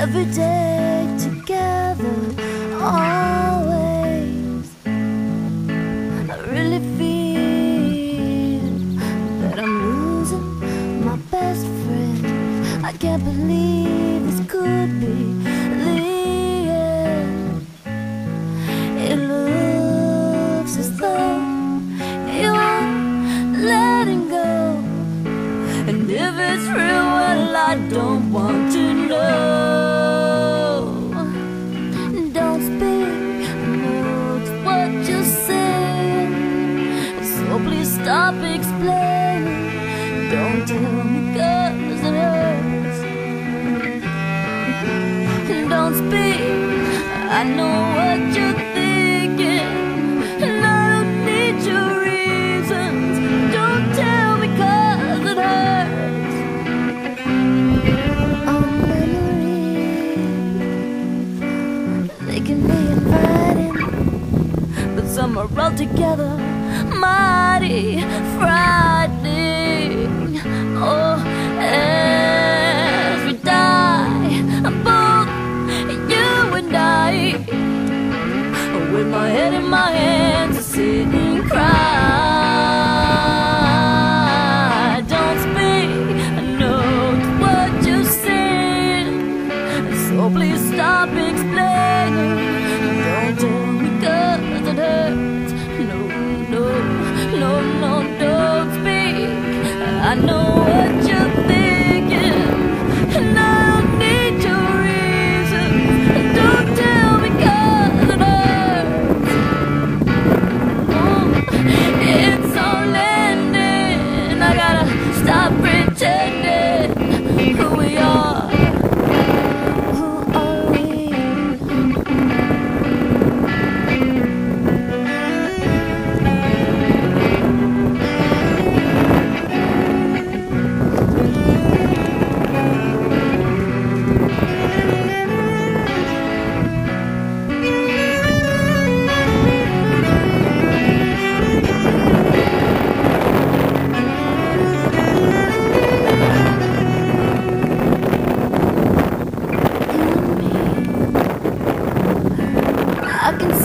every day together, always. I really feel that I'm losing my best friend. I can't believe this could be the end. It looks as though you are letting go, and if it's real, well, I don't want to know. Don't speak, no, it's what you said, so please stop explaining. Don't tell me 'cause it hurts. Don't speak, I know what you're thinking, and I don't need your reasons. Don't tell me 'cause it hurts. Our memories, they can be inviting, but some are altogether mighty frightening. Oh, as we die, both you and I, with my head in my hands, I sit and cry. Don't speak, I know what you said, so please stop explaining. Don't tell me 'cause it hurts. No, no, no, no, don't speak. I know what you're thinking, and I don't need your reasons. Don't tell me 'cause it hurts. Oh, it's all ending. I gotta stop pretending who we are. Who are we? I can